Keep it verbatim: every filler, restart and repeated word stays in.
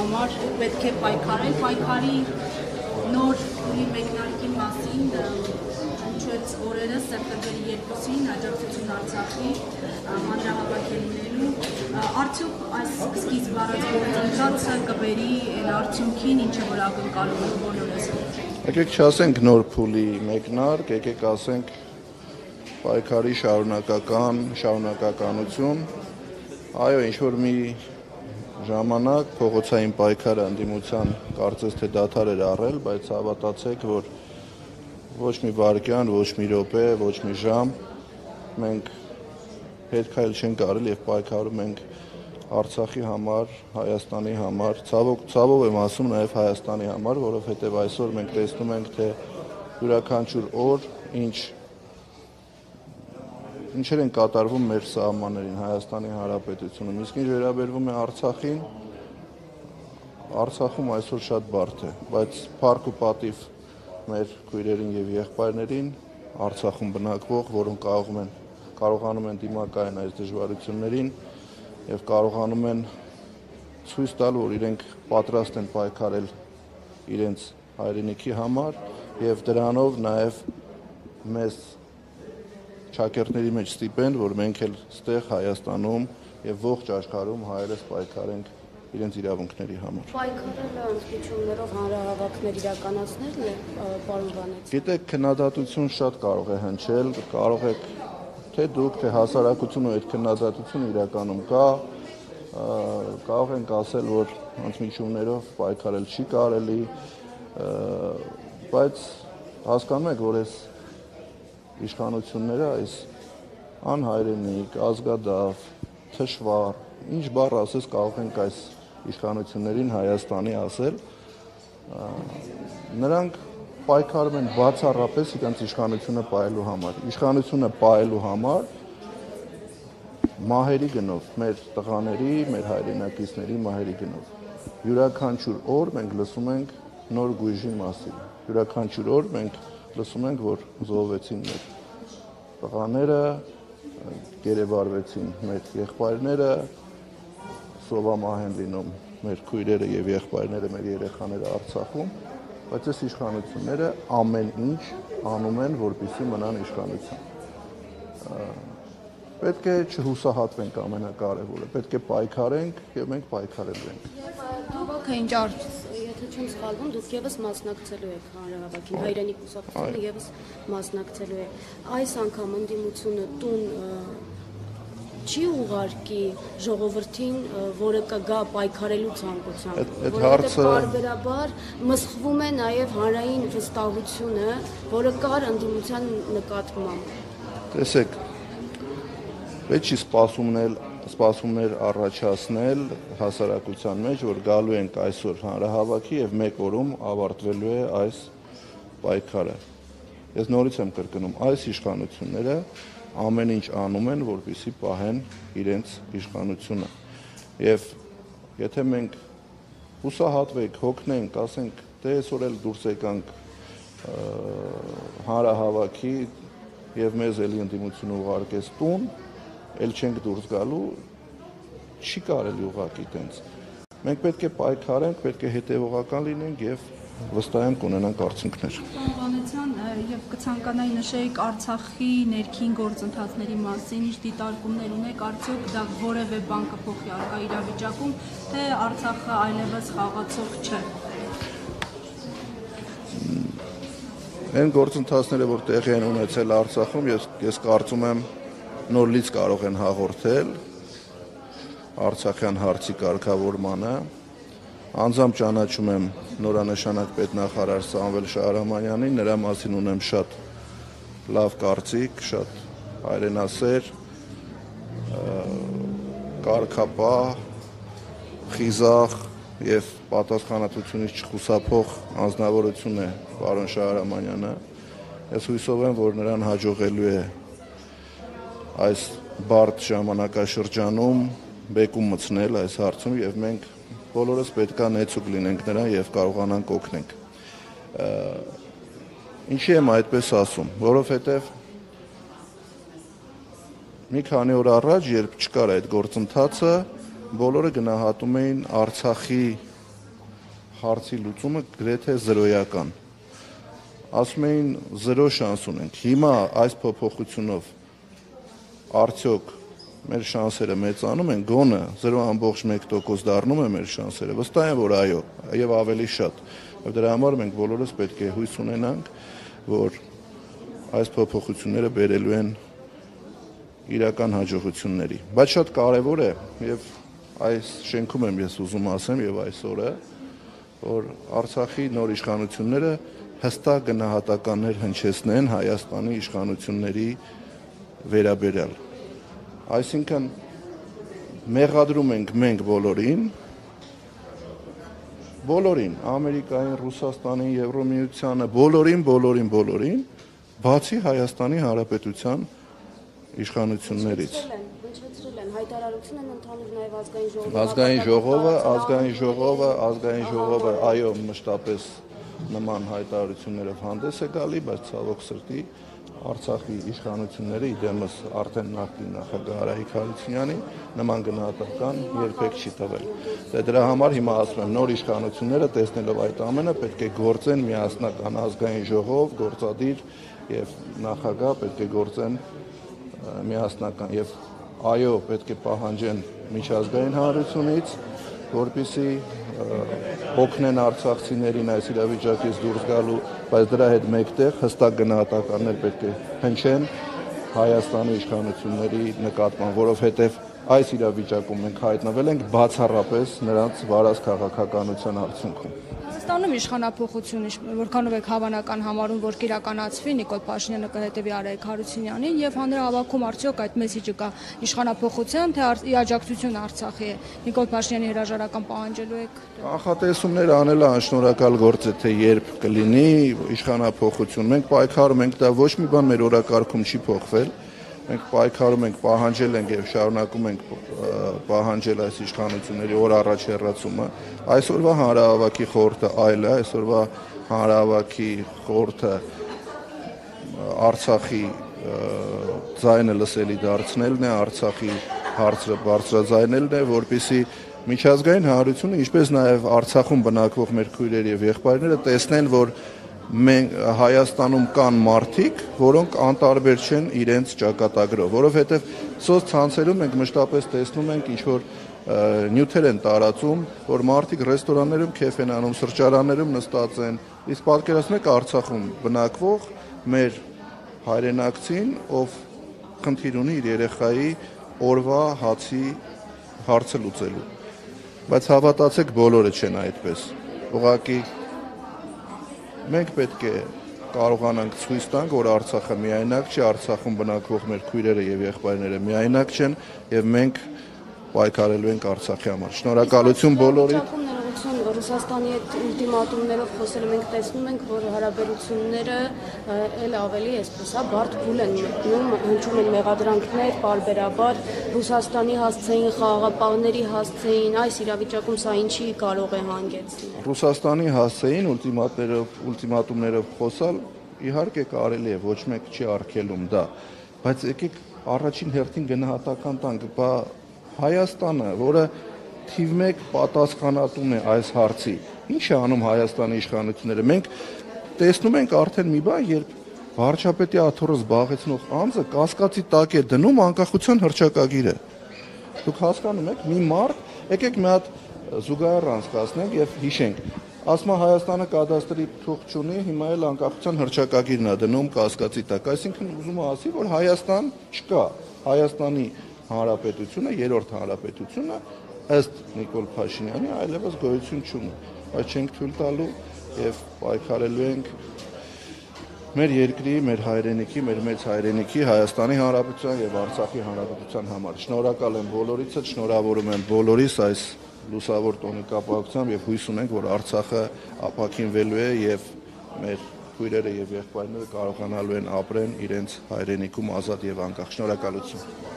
համար պետք է պայքարել, պայքարի նոր փուլի մեկնարկի մասին հնչեց օրերս սեպտեմբերի երկուսին աջակցություն Արցախի մանրահավաքելիներու արդյոք այս սկիզբ առած գործընթացը կբերի այն արդյունքին, ինչը որ ակնկալում են բոլորս։ Եկեք չասենք նոր փուլի մեկնարկ, եկեք ասենք պայքարի շարունակական, շարունակականություն, այո, ինչ-որ մի ժամանակ փողոցային պայքարը ընդդիմության կարծես թե դադար էր առել, բայց հավատացեք, որ ոչ մի վայրկյան, ոչ մի րոպե, ոչ մի ժամ մենք հետքայլ չենք արել եւ պայքարում ենք Արցախի համար, Հայաստանի համար, ցավոք, ցավով եմ ասում նաեւ Հայաստանի համար, որովհետեւ այսօր մենք տեսնում ենք, թե յուրաքանչյուր օր ինչ ինչեր են կատարվում մեր սահմաններին Հայաստանի Հանրապետությունում, իսկ ինչ վերաբերվում է Արցախին, Արցախում այսօր շատ բարդ է, բայց փառք ու պատիվ մեր քույրերին եւ եղբայրներին Արցախում բնակվող, որոնք կարողում են կարողանում են դիմակայել այս դժվարություններին եւ կարողանում են ցույց տալ, որ իրենք պատրաստ են պայքարել իրենց հայրենիքի համար եւ դրանով նաեւ մեզ շակերտների մեջ ստիպեն, որ մենք էլ ստեղ Հայաստանում եւ ողջ աշխարհում հայերս պայքարենք իրենց իրավունքների համար։ Պայքարելը ընդդիմություններով հանրահավաքներ իրականացնելն է, պարոն Վանեցյան։ Գիտեք, քննադատություն շատ կարող է հնչել, կարող եք թե դուք, թե հասարակությունը այդ քննադատությունը իրականում կա, կարող ենք ասել, որ ընդդիմություններով պայքարել չի կարելի, բայց հասկանում եք, որ այս իշխանությունները, այս անհայրենիք, ազգադավ, թշվառ, ինչ բառ ասես կարող ենք այս իշխանություններին Հայաստանի ասել, նրանք պայքարում են բացառապես իրենց իշխանությունը պահելու համար, իշխանությունը պահելու համար մահերի գնով, մեր տղաների, մեր հայրենակիցների մահերի գնով, յուրաքանչյուր օր մենք լսում ենք նոր գույժի մասին, յուրաքանչյուր օր մենք լսում ենք, որ զոհվեցին մեր տղաները, գերեվարվեցին մեր եղբայրները, սովամահ են լինում մեր քույրերը եւ եղբայրները, մեր երեխաները Արցախում, բայց այս իշխանությունները ամեն ինչ անում են, որպեսզի մնան իշխանություն։ Պետք է չհուսահատվենք ամենակարևորը, պետք է պայքարենք եւ մենք պայքարելու ենք։ Դուք ինչ եթե չեմ սխալվում, դուք եւս մասնակցելու եք հանրահավաքին, հայրենիք կուսակցությունը եւս մասնակցելու է։ Այս անգամ ընդդիմությունը տուն չի ուղարկի ժողովրդին, որը կգա պայքարելու ցանկությամբ, որովհետև բարբերաբար մսխվում է նաև հանրային վստահությունը, որը կար ընդդիմության նկատմամբ։ Տեսեք, պետք չի սպասումներ, սպասումներ առաջացնել հասարակության մեջ, որ գալու ենք այսօր հանրահավաքի եւ մեկ օրում ավարտվելու է այս պայքարը։ Ես նորից եմ կրկնում, այս իշխանությունները ամեն ինչ անում են, որպեսզի պահեն իրենց իշխանությունը։ Եվ եթե մենք հուսահատվենք, հոգնենք, ասենք, դե այսօր էլ դուրս եկանք հանրահավաքի եւ մեզ էլի ընդդիմությունը ուղարկեց տուն, էլ չենք դուրս գալու, չի կարելի ուղղակի տենց։ Մենք պետք է պայքարենք, պետք է հետևողական լինենք եւ վստահ եմ կունենանք արդյունքներ։ Պարոն Վանեցյան, եւ կցանկանայի նշեիք Արցախի ներքին գործընթացների մասին, ինչ դիտարկումներ ունեք, արդյոք դա որևէ բան կփոխի արկա իրավիճակում, թե Արցախը այլևս խաղացող չէ։ Այն գործընթացները, որ տեղի են ունեցել Արցախում, ես, ես կարծում եմ նոր լիցք կարող են հաղորդել Արցախյան հարցի կարգավորմանը։ Անձամբ ճանաչում եմ նորանշանակ պետնախարար Սամվել Շահրամանյանին, նրա մասին ունեմ շատ լավ կարծիք, շատ հայրենասեր, կարգապահ, խիզախ եւ պատասխանատվությունից չխուսափող անձնավորություն է պարոն Շահրամանյանը։ Ես հույսով եմ, որ նրան հաջողելու է այս բարդ ժամանակաշրջանում բեկում մտցնել այս հարցում եւ մենք բոլորս պետքա նեցուկ լինենք նրան եւ կարողանանք օգնենք։ Ինչի եմ այդպես ասում, որովհետեւ մի քանի օր առաջ, երբ չկար այդ գործընթացը, բոլորը գնահատում էին Արցախի հարցի լուծումը գրեթե զրոյական։ Ասում էին զրո շանս ունենք։ Հիմա այս փոփոխությունով արդյոք մեր շանսերը մեծանում են, գոնը զրո ամբողջ մեկ տոկոս դառնում է մեր շանսերը։ Վստահ եմ, որ այո, եւ ավելի շատ։ Դրա համար մենք բոլորս պետք է հույս ունենանք, որ այս փոփոխությունները բերելու են իրական հաջողությունների։ Բայց շատ կարևոր է եւ այս շենքում եմ ես ուզում ասեմ եւ այսօրը, որ Արցախի նոր իշխանությունները հստակ գնահատականներ հնչեցնեն Հայաստանի իշխանությունների վերաբերյալ։ Այսինքն մեղադրում ենք մենք բոլորին, բոլորին, Ամերիկային, Ռուսաստանին, Եվրոմիությանը, բոլորին, բոլորին, բոլորին, բացի Հայաստանի Հանրապետության իշխանություններից։ Հայտարարություն են ընդհանուր նաև ազգային ժողովը։ Ազգային ժողովը, ազգային ժողովը, ազգային ժողովը, այո, մշտապես նման հայտարարություններով հանդես է գալի, բայց ցավոք սրտի Արցախի իշխանությունները իդեմս արդեն նախկին նախագահ Արայիկ Հարությունյանի նման գնահատական երբեք չի տվել։ Դրա համար հիմա ասում եմ, նոր իշխանությունները տեսնելով այդ ամենը պետք է գործեն միասնական ազգային ժողով, գործադիր եւ նախագահ պետք է գործեն միասնական եւ այո, պետք է պահանջեն միջազգային հանրությունից, որպեսզի օգնեն արցախցիներին այս իրավիճակից դուրս գալու, բայց դրա հետ մեկտեղ հստակ գնահատականներ պետք է հնչեն Հայաստանի իշխանությունների նկատմամբ, որովհետև այս իրավիճակում մենք հայտնվել ենք բացառապես նրանց վարած քաղաքականության արդյունքում։ Հայաստանում իշխանափոխություն, որքանով եք հավանական համարում, որ կիրականացվի Նիկոլ Փաշինյանը կհետևի Արայիկ Հարությունյանին եւ հանրահավաքում արդյոք այդ մեսիջը կա իշխանափոխության, թե աջակցություն Արցախի է Նիկոլ Փաշինյանի հրաժարական պահանջելու եք։ Կանխատեսումներ անելը անշնորհակալ գործ է, թե երբ կլինի իշխանափոխություն։ Մենք պայքարում ենք, դա ոչ մի բան մեր օրակարգում չի փոխվել։ Մենք պայքարում ենք, պահանջել ենք եւ շարունակում ենք պահանջել այս իշխանությունների օր առաջ հեռացումը։ Այսօրվա հանրահավաքի խորհուրդը այլ է, այսօրվա հանրահավաքի խորհուրդը Արցախի ձայնը լսելի դարձնելն է, Արցախի հարցը բարձրաձայնելն է, որպեսզի միջազգային հանրությունը, ինչպես նաեւ Արցախում բնակվող մեր քույրեր եւ եղբայրները տեսնեն, որ մենք Հայաստանում կան մարդիկ, որոնք անտարբեր չեն իրենց ճակատագրով, որովհետև սոցցանցերում մենք մշտապես տեսնում ենք ինչ որ նյութեր են տարածում, որ մարդիկ ռեստորաններում քեֆ են անում, սրճարաններում նստած են, իսկ պատկերացնեք Արցախում բնակվող մեր հայրենակցին, ով խնդիր ունի իր երեխայի օրվա հացի հարցը լուծելու, բայց հավատացեք բոլորը չեն այդպես, ուղղակի մենք պետք է կարողանանք ցույց տանք, որ Արցախը միայնակ չի, Արցախում բնակվող մեր քույրերը եւ եղբայրները միայնակ չեն եւ մենք պայքարելու ենք Արցախի համար։ Շնորհակալություն բոլորիդ։ Ռուսաստանի հետ ուլտիմատումներով խոսել մենք տեսնում ենք, որ հարաբերությունները էլ ավելի այսպես, հա, բարդ փուլ են մտնում, հնչում են մեղադրանքներ, պարբերաբար Ռուսաստանի հասցեին, խաղաղապահների հասցեին, այս իրավիճակում սա ինչի կարող է հանգեցնել։ Ռուսաստանի հասցեին ուլտիմատումներով, ուլտիմատումներով խոսալ իհարկե կարելի է, ոչ մեկ չի արգելում դա, բայց եկեք առաջին հերթին գնահատական տանք, բա Հայաստանը, որը թիվ մեկ պատասխանատուն է այս հարցի, ինչ է անում Հայաստանի իշխանությունները։ Մենք տեսնում ենք արդեն մի բան, երբ վարչապետի աթոռը զբաղեցնող անձը կասկածի տակ է դնում անկախության հռչակագիրը։ Դուք հասկանում եք, մի մարդ, եկեք մի հատ զուգահեռ անցկացնենք եւ հիշենք։ Ասում է Հայաստանը կադաստրի թուղթ չունի, հիմա էլ անկախության հռչակագիրն է դնում կասկածի տակ։ Այսինքն ուզում եմ ասի, որ Հայաստան չկա։ Հայաստանի Հանրապետությունը, երրորդ հանրապետությունը ըստ Նիկոլ Փաշինյանի այլևս գոյություն չունի, բայց չենք թույլ տալու եւ պայքարելու ենք մեր երկրի, մեր հայրենիքի, մեր մեծ հայրենիքի Հայաստանի Հանրապետության եւ Արցախի Հանրապետության համար։ Շնորհակալ եմ բոլորիցս, շնորհավորում եմ բոլորիս այս լուսավոր տոնի կապակցությամբ եւ հույս ունենք, որ Արցախը ապաքինվելու է եւ մեր քույրերը եւ եղբայրները կարողանալու են ապրեն իրենց հայրենիքում ազատ եւ անկախ։ Շնորհակալություն։